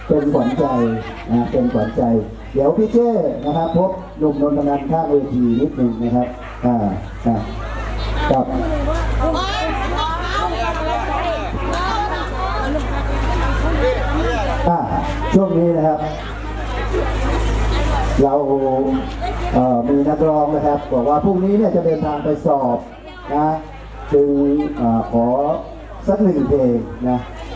เป็นขวัญใจนะเป็นขวัญใจเดี๋ยวพี่เจ้นะครับพบหนุ่มนนทนันท์ข้างเวทีนิดนึงนะครับกับช่วงนี้นะครับเรามีนักร้องนะครับบอกว่าพรุ่งนี้เนี่ยจะเดินทางไปสอบนะจึงขอสักหนึ่งเพลงนะ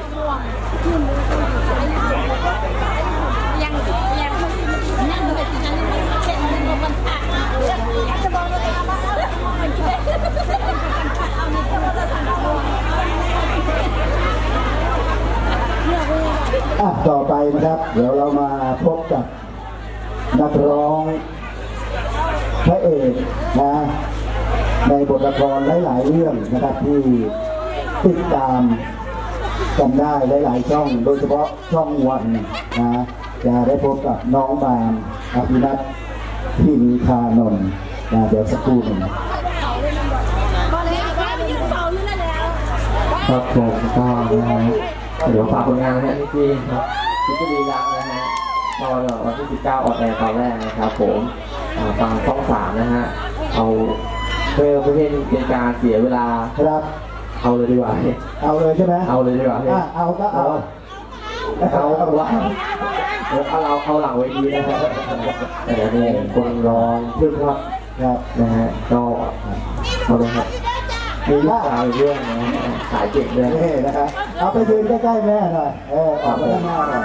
ต่อไปนะครับเดี๋ยวเรามาพบกับนักร้องพระเอกนะในบทละครหลายๆเรื่องนะครับที่ติดตามกันได้หลายๆช่องโดยเฉพาะช่องวันนะจะได้พบกับน้องบามอภินัทพิมพานนท์นะเดี๋ยวสักครู่หนึ่งครับผมก็นะฮะเดี๋ยวฝากผลงานนะฮะที่ครับพิจารณานะฮะตอนวันที่19ออนแอร์ตอนแรกนะครับผมฟังช่อง3นะฮะเอาเพื่อไม่ให้เป็นการเสียเวลาครับเอาเลยดีกว่าเอาเลยใช่ไหมเอาเลยดีกว่าเอาก็เอาว่าเอาหลังเวทีนะฮะแต่นี่คนร้องเพื่อนครับนะฮะก็เอาเลยครับมีลูกสาวเรื่องนะขายเก่งเลยนะครับเอาไปยืนใกล้ๆแม่หน่อยออกไปข้างหน้าหน่อย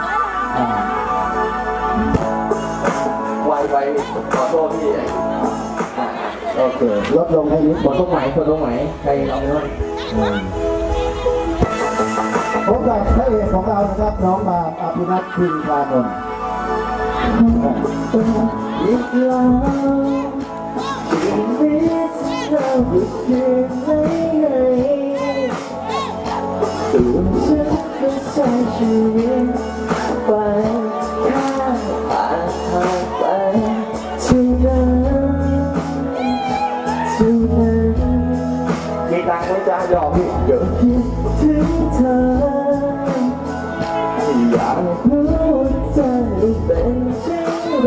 ไวขอโทษพี่โอเคลดลงให้นิดกดตรงไหนใครเอาเนื้อพบกับพระเอกของเรานะครับน้องบามอภินัทพิมพานนท์อีกแล้วชีวิตเราหยุดยืนไม่ได้ตัวฉันก็ใช้ชีวิตไปข้ามผ่านทางไปเท่านั้นมีตังค์ไหมจ๊ะยอมพี่เดี๋ยวคิดถึงเธออยากรู้ใจเป็นเช่นไร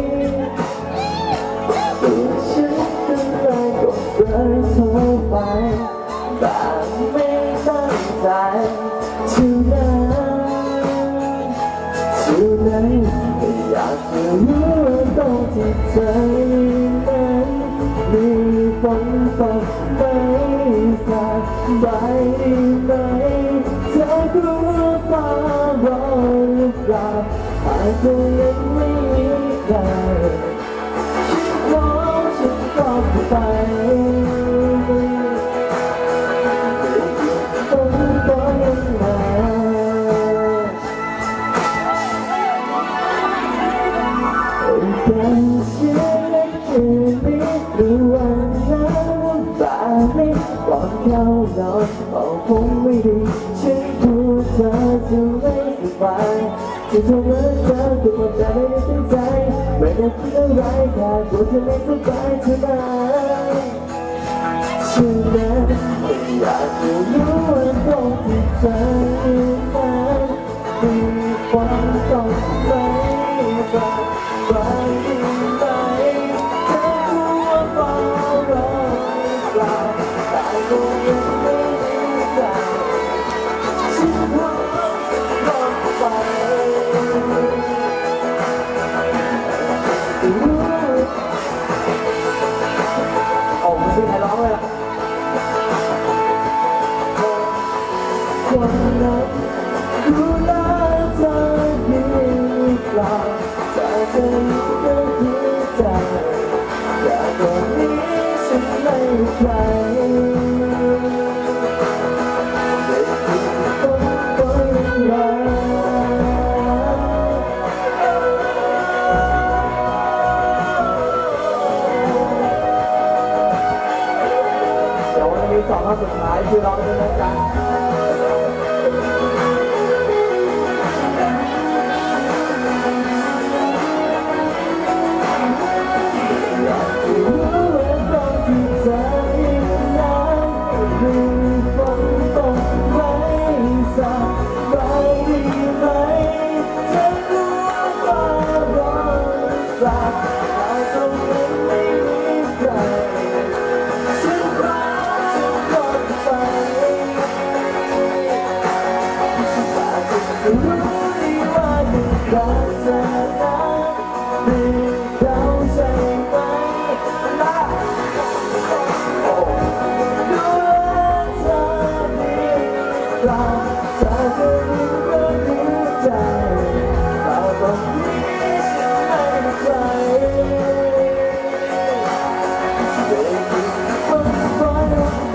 ตัวฉันก็เลยกดเลยโทรไปแบบไม่ตั้งใจเท่านั้นอยากจะรู้ว่าตรงที่ใจนั้นมีฝนตกไหมสบายดีไหมเธอรู้ว่าฟ้าร้อนหรือเปล่าอาจจะยังไม่มีใครฉันก็ไปต้องยังมาการเชื่อในคืนนี้หรือวันนั้นแบบนี้ก่อนเข้านอนคงไม่ดีฉันกลัวเธอจะไม่สบายจะทำให้เธอตัวมันจะไม่ได้ตั้งใจไม่ได้คิดอะไรแค่กลัวเธอไม่สบายเท่านั้นฉันนั้นอยากจะรู้ว่าตรงที่ใจนั้นมีความต้องไหมสบายดีไหมเธอรู้ว่าฟ้าร้องเปล่าแต่ก็ยังไม่มีใจฉันพร้อมลองไปไม่ใช่ใครร้องเลยล่ะความรักดูแลเธอดีไหมดีว่าถึงรักเธอนะมีเราใช่ไหมล่ะดูแลเธอดีเราเธอจะมีเรื่องดีใจเราต้องมีฉันไม่ใครเด็กคนฝันมา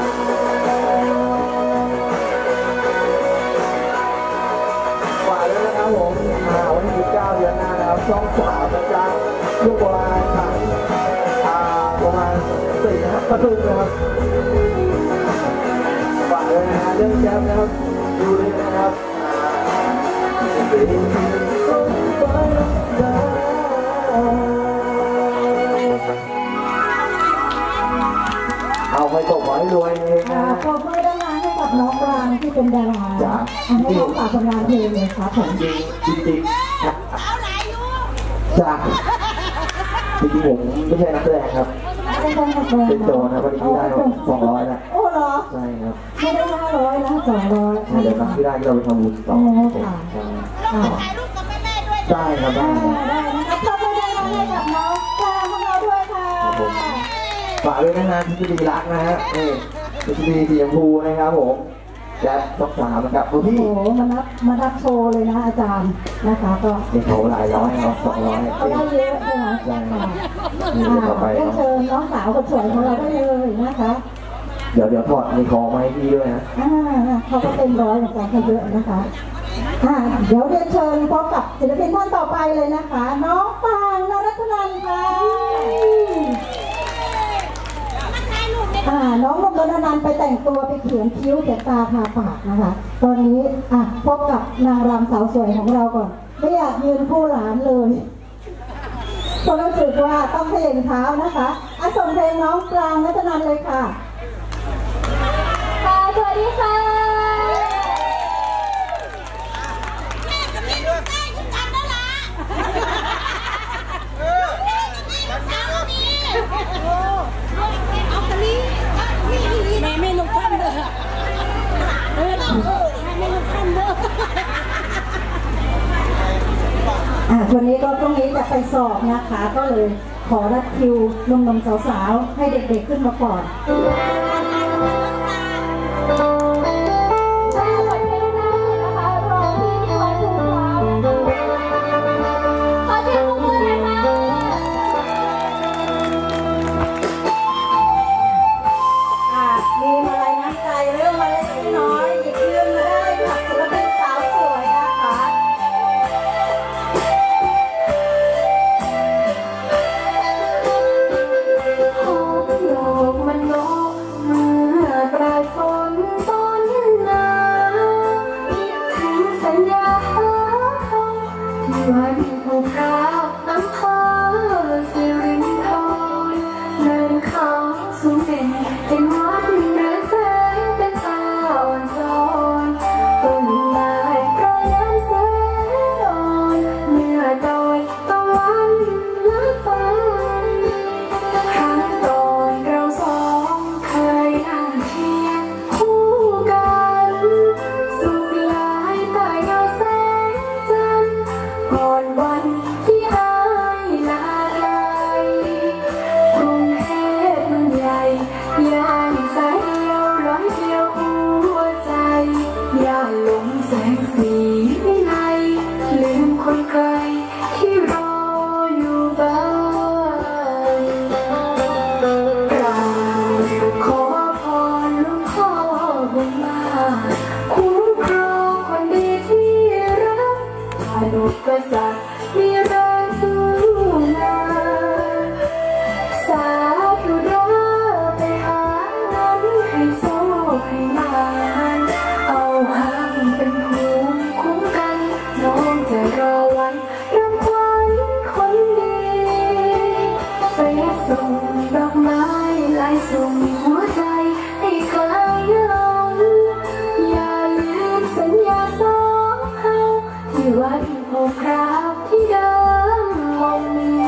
ฝากด้วยนะครับผมวันที่19เดือนหน้านะครับช่อง3นะจ๊ะลูกประมาณครั้งประมาณ4-5 ประตูนะครับฝากด้วยนะเรื่องแจ๊บนะครับดูเลยนะครับเอาไปตกขอให้รวยเองนะขอบคุณดังๆให้กับน้องปรางที่เป็นดาราจ้ะให้น้องฝากผลงานเพลงเลยครับผมจริงๆจ้ะจริงๆผมไม่ใช่นักแสดงครับเป็นโจรนะวันนี้ได้200นะโอ้เหรอใช่ครับไม่ได้500นะ200 เดี๋ยวนับที่ได้ที่เราไปทำบุญต่อโอ้ครับค่ะถ่ายรูปกับแม่ๆด้วยได้ครับได้ครับได้นะคะขอบคุณดังๆให้กับน้องปรางของเราด้วยค่ะฝากด้วยนะฮะทฤษฎีรักนะฮะนี่ทฤษฎีสีชมพูนะครับผมแจ๊บช่อง3นะครับคุณโอ้พี่โหมารับโชว์เลยนะอาจารย์นะคะก็นี่เขาหลายร้อยครับ200 เขาได้เยอะใช่ไหมใช่ครัค่ะบนี่ต่อไปเรียนเนาะเชิญน้องสาวคนสวยของเราได้เลยนะคะเดี๋ยวถอดมีของมาให้พี่ด้วยนะเขาก็เต็มร้อยเหมือนกันเขาเยอะนะคะเดี๋ยวเรียนเชิญพบกับศิลปินท่านต่อไปเลยนะคะ น้องปางนรัตนันท์ค่ะน้องนนทนันท์ไปแต่งตัวไปเขียนคิ้วเขียนตาทาปากนะคะ ตอนนี้พบกับนางรำสาวสวยของเราก่อนไม่อยากยืนคู่หลานเลยเพราะรู้สึกว่าต้องเขย่งเท้านะคะส่งเพลงน้องปรางนรัตนันท์เลยค่ะสวัสดีค่ะแม่กับพี่ดูใกล้กันแล้วล่ะแม่กับพี่กับสาวนี่เอากะลีแม่ไม่ลงข้ามเด้อแม่ไม่ลงข้ามเด้อวันนี้ก็พรุ่งนี้จะไปสอบนะคะ ก็เลยขอรัดคิวหนุ่มๆสาวๆให้เด็กๆขึ้นมาก่อนมีมาลัยน้ำใจเรื่องมาเล็กน้อยหยิบยื่นมาได้ค่ะศิลปินสาวสวยนะคะดอกมันนกเมื่อปลายฝนต้นหนาวถึงสัญญาที่วันผูกรักน้ำพาสิรินทรเดินเขาสูงเด่นเป็นวัดเรือนแสงเป็นตาอ่อนซ้อนต้นไม้ปลายน้ำแสงอ่อนเมื่อดอยตะวันลับไปครั้งก่อนเราสองเคยนั่งเคียงคู่กันสุขหลายใต้เงาแสงจันทร์ก่อนวันที่อายลาไกลกรุงเทพเมืองใหญ่ย่านสายเดียวร้อยเดียวหัวใจย่านหลงแสงสีวิไลลืมคนไกลที่รออยู่บ้านกราบขอพรหลวงพ่อบุญมาคุ้มครองคนดีที่รักผ่านอุปสรรคมีแรงสู้งานสาธุเด้อไปหานั้นให้โชคให้มาเอาหักเป็นภูมิคุ้มกันน้องจะรอวันรำควันคนดีไปส่งดอกไม้ลายส่งหัวใจให้คลายเหงาอย่าลืมสัญญาสองเฮาที่วัดโพคราบที่เดิมมอง